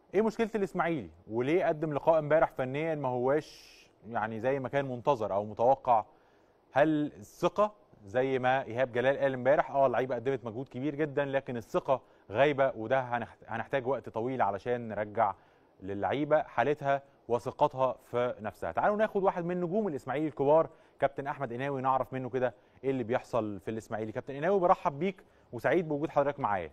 ايه مشكله الاسماعيلي وليه قدم لقاء امبارح فنيا ما هواش يعني زي ما كان منتظر او متوقع؟ هل الثقه زي ما ايهاب جلال قال امبارح، اللعيبه قدمت مجهود كبير جدا لكن الثقه غايبه، وده هنحتاج وقت طويل علشان نرجع للعيبه حالتها وثقتها في نفسها. تعالوا ناخد واحد من نجوم الاسماعيلي الكبار، كابتن احمد قناوي، نعرف منه كده ايه اللي بيحصل في الاسماعيلي. كابتن قناوي، برحب بيك وسعيد بوجود حضرتك معايا.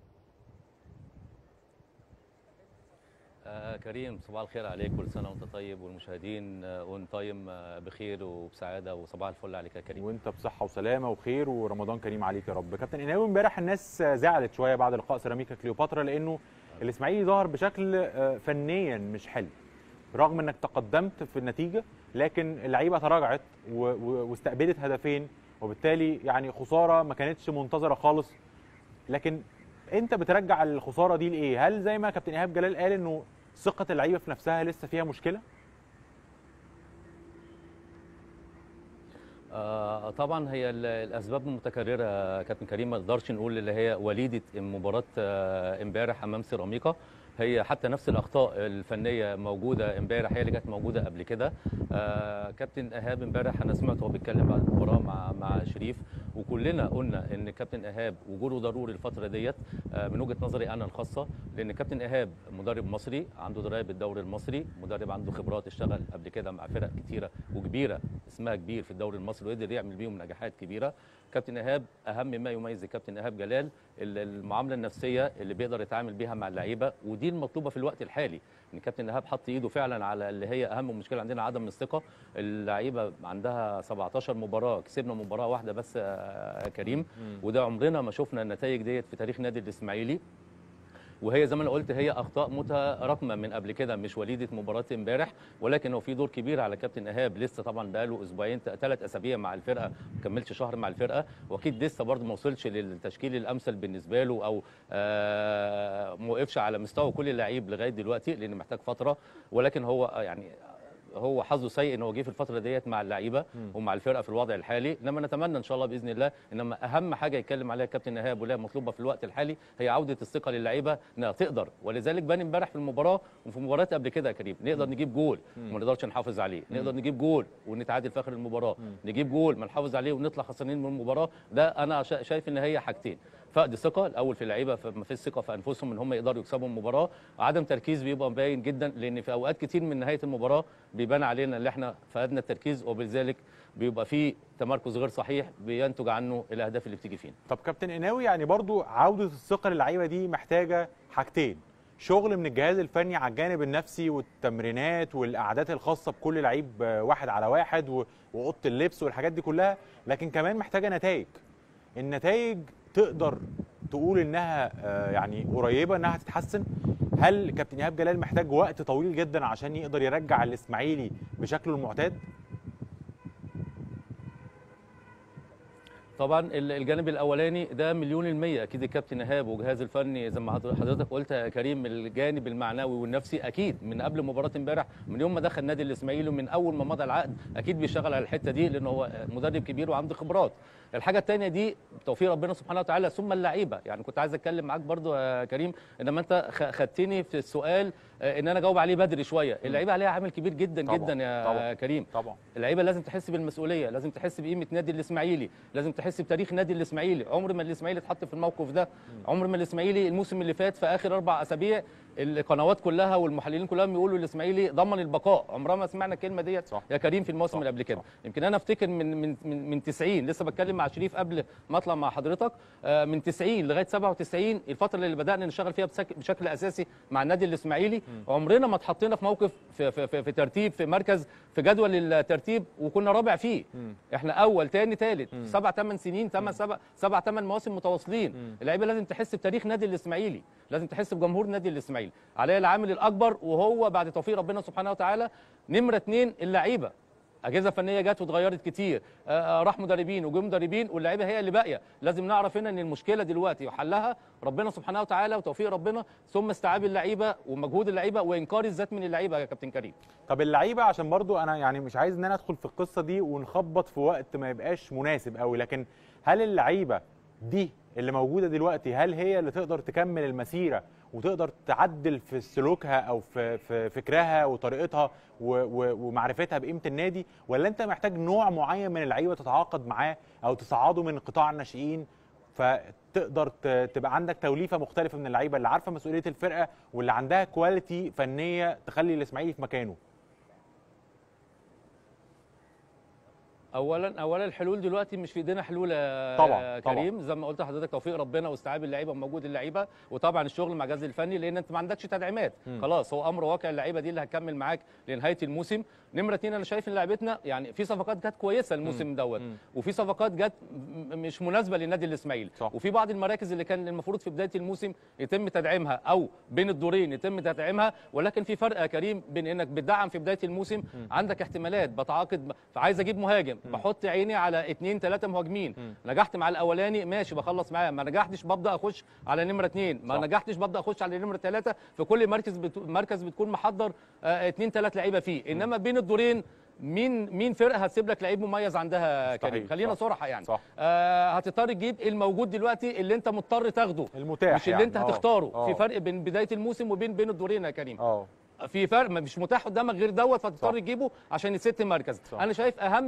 كريم، صباح الخير عليك، كل سنه وانت طيب والمشاهدين اون تايم بخير وبسعاده، وصباح الفل عليك يا كريم. وانت بصحه وسلامه وخير ورمضان كريم عليك يا رب. كابتن قناوي، امبارح الناس زعلت شويه بعد لقاء سيراميكا كليوباترا لانه الاسماعيلي ظهر بشكل فنيا مش حلو، رغم انك تقدمت في النتيجه لكن اللعيبه تراجعت واستقبلت هدفين، وبالتالي يعني خساره ما كانتش منتظره خالص. لكن انت بترجع الخساره دي لايه؟ هل زي ما كابتن ايهاب جلال قال انه ثقه اللعيبه في نفسها لسه فيها مشكله؟ طبعا هي الاسباب متكرره كابتن كريم، ما نقدرش نقول اللي هي وليده مباراه امبارح امام سيراميكا. هي حتى نفس الاخطاء الفنيه موجوده امبارح هي اللي كانت موجوده قبل كده. كابتن ايهاب امبارح انا سمعته وهو بيتكلم بعد المباراه مع شريف، وكلنا قلنا ان كابتن ايهاب وجوده ضروري الفتره ديت من وجهه نظري انا الخاصه، لان كابتن ايهاب مدرب مصري عنده درايه بالدوري المصري، مدرب عنده خبرات، اشتغل قبل كده مع فرق كتيره وكبيره اسمها كبير في الدوري المصري وقدر يعمل بيهم نجاحات كبيره. كابتن ايهاب اهم ما يميز كابتن ايهاب جلال المعامله النفسيه اللي بيقدر يتعامل بيها مع اللعيبه، ودي المطلوبه في الوقت الحالي. ان كابتن ايهاب حط ايده فعلا على اللي هي اهم مشكله عندنا، عدم الثقه. اللعيبه عندها 17 مباراه، كسبنا مباراه واحده بس يا كريم، وده عمرنا ما شفنا النتائج ديت في تاريخ نادي الاسماعيلي. وهي زي ما انا قلت هي اخطاء متراكمه من قبل كده، مش وليده مباراه امبارح، ولكن هو في دور كبير على كابتن ايهاب. لسه طبعا بقاله اسبوعين 3 اسابيع مع الفرقه، ما كملش شهر مع الفرقه، واكيد لسه برضه ما وصلش للتشكيل الامثل بالنسبه له، او ما وقفش على مستوى كل اللعيب لغايه دلوقتي لان محتاج فتره. ولكن هو يعني هو حظه سيء ان هو جه في الفتره ديت مع اللعيبه ومع الفرقه في الوضع الحالي، انما نتمنى ان شاء الله باذن الله. انما اهم حاجه يتكلم عليها كابتن ايهاب ولا مطلوبه في الوقت الحالي هي عوده الثقه للعيبه انها تقدر، ولذلك بان امبارح في المباراه وفي مباريات قبل كده يا كريم نقدر نجيب جول وما نقدرش نحافظ عليه، نقدر نجيب جول ونتعادل في اخر المباراه، نجيب جول ما نحافظ عليه ونطلع خسرانين من المباراه. ده انا شايف ان هي حاجتين: فقد ثقه الاول في اللعيبه، ما فيش ثقه في انفسهم ان هم يقدروا يكسبوا المباراه، عدم تركيز بيبقى باين جدا، لان في اوقات كتير من نهايه المباراه بيبان علينا ان احنا فقدنا التركيز، وبذلك بيبقى في تمركز غير صحيح بينتج عنه الاهداف اللي بتيجي فينا. طب كابتن قناوي، يعني برضو عوده الثقه للعيبه دي محتاجه حاجتين: شغل من الجهاز الفني على الجانب النفسي والتمرينات والقعدات الخاصه بكل لعيب واحد على واحد واوضه اللبس والحاجات دي كلها، لكن كمان محتاجه نتائج. النتائج تقدر تقول انها يعني قريبه انها تتحسن؟ هل كابتن ايهاب جلال محتاج وقت طويل جدا عشان يقدر يرجع الاسماعيلي بشكله المعتاد؟ طبعا الجانب الاولاني ده مليون المية اكيد الكابتن ايهاب وجهاز الفني زي ما حضرتك قلت يا كريم، الجانب المعنوي والنفسي اكيد من قبل مباراه امبارح، من يوم ما دخل نادي الاسماعيلي ومن اول ما مضى العقد اكيد بيشتغل على الحته دي، لان هو مدرب كبير وعنده خبرات. الحاجه الثانيه دي بتوفيق ربنا سبحانه وتعالى ثم اللعيبه. يعني كنت عايز اتكلم معاك برضو يا كريم، انما انت خدتني في السؤال ان انا اجاوب عليه بدري شويه. اللعيبه عليها عامل كبير جدا طبعًا جدا يا طبعًا كريم. طبعا اللعيبه لازم تحس بالمسؤوليه، لازم تحس بقيمه نادي الاسماعيلي، لازم تحس بتاريخ نادي الاسماعيلي. عمر ما الاسماعيلي اتحط في الموقف ده، عمر ما الاسماعيلي الموسم اللي فات في اخر 4 اسابيع القنوات كلها والمحللين كلهم يقولوا الاسماعيلي ضمن البقاء. عمرنا ما سمعنا الكلمه ديت يا كريم في الموسم اللي قبل كده. يمكن انا افتكر من 90، لسه بتكلم مع شريف قبل ما اطلع مع حضرتك، من 90 لغايه 97 الفتره اللي بدانا نشتغل فيها بشكل اساسي مع النادي الاسماعيلي، عمرنا ما اتحطينا في موقف في ترتيب في مركز في جدول الترتيب وكنا رابع فيه. احنا اول ثاني ثالث 7 8 سنين، 7 8 مواسم متواصلين. اللعيبه لازم تحس بتاريخ نادي الاسماعيلي، لازم تحس بجمهور نادي الاسماعيلي. عليه العامل الاكبر وهو بعد توفيق ربنا سبحانه وتعالى نمره 2 اللعيبه. اجهزه فنيه جت واتغيرت كتير، راح مدربين وجم مدربين واللعيبه هي اللي باقيه. لازم نعرف هنا ان المشكله دلوقتي وحلها ربنا سبحانه وتعالى وتوفيق ربنا، ثم استيعاب اللعيبه ومجهود اللعيبه وانكار الذات من اللعيبه يا كابتن كريم. طب اللعيبه، عشان برضو انا يعني مش عايز ان انا ادخل في القصه دي ونخبط في وقت ما يبقاش مناسب قوي، لكن هل اللعيبه دي اللي موجوده دلوقتي هل هي اللي تقدر تكمل المسيره وتقدر تعدل في سلوكها او في فكرها وطريقتها ومعرفتها بقيمه النادي، ولا انت محتاج نوع معين من اللعيبه تتعاقد معاه او تصعده من قطاع الناشئين فتقدر تبقى عندك توليفه مختلفه من اللعيبه اللي عارفه مسؤوليه الفرقه واللي عندها كواليتي فنيه تخلي الاسماعيلي في مكانه؟ اولا الحلول دلوقتي مش في ايدينا حلول يا طبعا كريم. زي ما قلت لحضرتك، توفيق ربنا واستيعاب اللعيبه وموجود اللعيبه، وطبعا الشغل مع الجهاز الفني، لان انت ما عندكش تدعيمات. خلاص هو امر واقع، اللعيبه دي اللي هتكمل معاك لنهايه الموسم. نمره 2، انا شايف ان لعيبتنا يعني في صفقات جت كويسه الموسم دوت، وفي صفقات جت مش مناسبه للنادي الاسماعيلي، وفي بعض المراكز اللي كان المفروض في بدايه الموسم يتم تدعيمها او بين الدورين يتم تدعيمها، ولكن في فرق يا كريم بين انك بتدعم في بدايه الموسم، عندك احتمالات بتعاقد، فعايز اجيب مهاجم، بحط عيني على 2 3 مهاجمين، نجحت مع الاولاني ماشي بخلص معاه، ما نجحتش ببدا اخش على نمره 2، ما نجحتش ببدا اخش على نمره 3. في كل مركز بتكون محضر 2 3 لعيبه فيه، انما بين الدورين مين فرقه هتسيب لك لعيب مميز عندها كريم؟ خلينا صراحه يعني هتضطر تجيب الموجود دلوقتي اللي انت مضطر تاخده، المتاح مش اللي انت هتختاره. في فرق بين بدايه الموسم وبين الدورين يا كريم. في فرق مش متاح قدامك غير دوت، فتضطر تجيبه عشان يست مركز. انا شايف اهم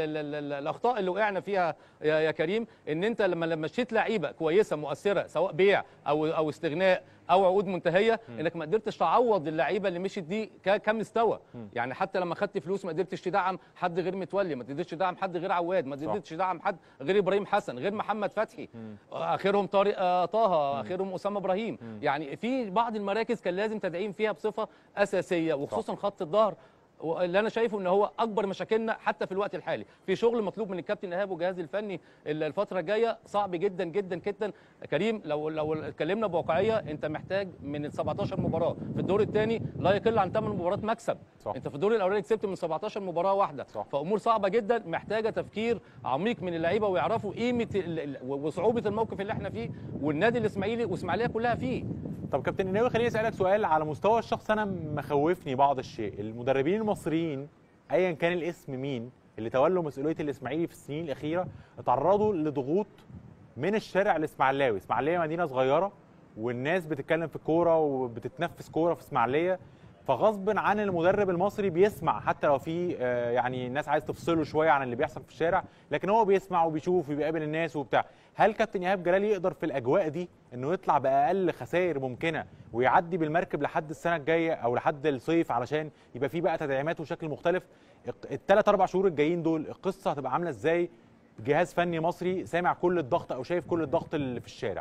الاخطاء اللي وقعنا فيها يا كريم ان انت لما مشيت لعيبه كويسه مؤثره، سواء بيع او استغناء او عقود منتهيه، انك ما قدرتش تعوض اللعيبه اللي مشيت دي كمستوى. يعني حتى لما خدت فلوس ما قدرتش تدعم حد غير متولي، ما قدرتش تدعم حد غير عواد، ما قدرتش تدعم حد غير ابراهيم حسن، غير محمد فتحي، اخرهم طارق طه، اخرهم اسامه ابراهيم. يعني في بعض المراكز كان لازم تدعيم فيها بصفه اساسيه، وخصوصا خط الظهر اللي انا شايفه ان هو اكبر مشاكلنا حتى في الوقت الحالي. في شغل مطلوب من الكابتن ايهاب والجهاز الفني الفتره الجايه صعب جدا جدا جدا كريم. لو اتكلمنا بواقعيه، انت محتاج من ال 17 مباراه في الدور الثاني لا يقل عن 8 مباريات مكسب. انت في الدور الاولاني كسبت من 17 مباراه واحده، فامور صعبه جدا محتاجه تفكير عميق من اللعيبه، ويعرفوا قيمه وصعوبه الموقف اللي احنا فيه، والنادي الاسماعيلي واسماعيليه كلها فيه. طب كابتن الناوي، خليني اسالك سؤال على مستوى الشخص. انا مخوفني بعض الشيء، المدربين المصريين ايا كان الاسم مين اللي تولوا مسؤوليه الاسماعيلي في السنين الاخيره اتعرضوا لضغوط من الشارع الاسماعيلاوي. اسماعيليه مدينه صغيره والناس بتتكلم في الكوره وبتتنفس كوره في اسماعيليه، فغصب عن المدرب المصري بيسمع، حتى لو في يعني الناس عايز تفصله شويه عن اللي بيحصل في الشارع، لكن هو بيسمع وبيشوف وبيقابل الناس وبتاع. هل كابتن ايهاب جلال يقدر في الاجواء دي انه يطلع باقل خسائر ممكنه ويعدي بالمركب لحد السنه الجايه او لحد الصيف علشان يبقى في بقى تدعيمات وشكل مختلف؟ الثلاث 4 شهور الجايين دول القصه هتبقى عامله ازاي؟ جهاز فني مصري سامع كل الضغط او شايف كل الضغط اللي في الشارع.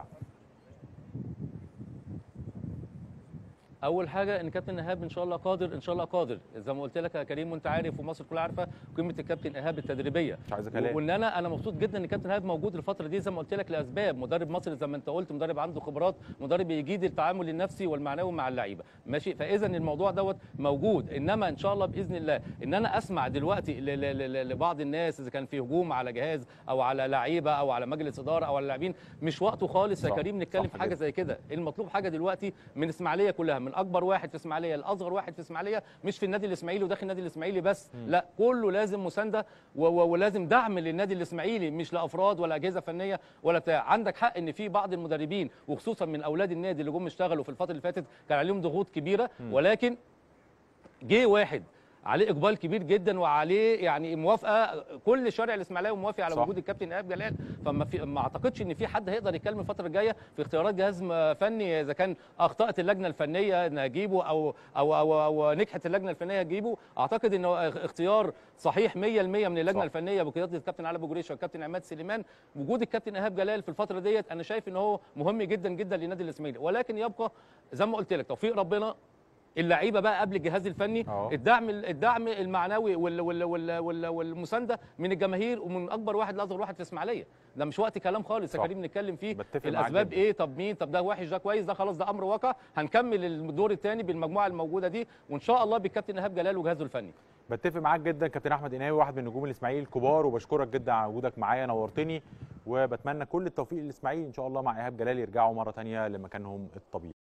اول حاجه ان كابتن ايهاب ان شاء الله قادر، ان شاء الله قادر، زي ما قلت لك يا كريم وانت عارف ومصر كلها عارفه قيمه الكابتن ايهاب التدريبيه. مش عايز كلام. وان انا مبسوط جدا ان كابتن ايهاب موجود الفتره دي، زي ما قلت لك لاسباب. مدرب مصري زي ما انت قلت، مدرب عنده خبرات، مدرب يجيد التعامل النفسي والمعنوي مع اللعيبه، ماشي. فاذا الموضوع دوت موجود، انما ان شاء الله باذن الله ان انا اسمع دلوقتي لبعض الناس اذا كان في هجوم على جهاز او على لعيبه او على مجلس اداره او على لاعبين، مش وقته خالص يا كريم نتكلم في حاجه زي كده. المطلوب حاجه دلوقتي من اسماعيليه كلها، من اكبر واحد في اسماعيليه الاصغر واحد في اسماعيليه، مش في النادي الاسماعيلي وداخل النادي الاسماعيلي بس، لا كله لازم مسانده ولازم دعم للنادي الاسماعيلي، مش لافراد ولا اجهزه فنيه ولا بتاع. عندك حق ان في بعض المدربين وخصوصا من اولاد النادي اللي جم اشتغلوا في الفتره اللي فاتت كان عليهم ضغوط كبيره، ولكن جه واحد عليه اقبال كبير جدا وعليه يعني موافقه، كل شارع الاسماعيلاوي موافق على وجود الكابتن ايهاب جلال. ما اعتقدش ان في حد هيقدر يتكلم الفتره الجايه في اختيارات جهاز فني اذا كان اخطات اللجنه الفنيه نجيبه او نجحت اللجنه الفنيه نجيبه. اعتقد انه اختيار صحيح 100% من اللجنه الفنيه بقياده الكابتن علي ابو جريشه والكابتن عماد سليمان. وجود الكابتن ايهاب جلال في الفتره ديت انا شايف ان هو مهم جدا جدا للنادي الاسماعيلي، ولكن يبقى زي ما قلت لك توفيق ربنا، اللعيبه بقى قبل الجهاز الفني، الدعم المعنوي والمسانده من الجماهير ومن اكبر واحد لاصغر واحد في اسماعيليه. ده مش وقت كلام خالص يا كريم نتكلم فيه الاسباب ايه، طب مين، طب ده وحش ده كويس، ده خلاص ده امر واقع. هنكمل الدور الثاني بالمجموعه الموجوده دي وان شاء الله بالكابتن ايهاب جلال وجهازه الفني. بتفق معاك جدا كابتن احمد قناوي، واحد من نجوم الاسماعيلي الكبار، وبشكرك جدا على وجودك معايا، نورتني، وبتمنى كل التوفيق للاسماعيلي ان شاء الله مع ايهاب جلال يرجعوا مره ثانيه لمكانهم الطبيعي.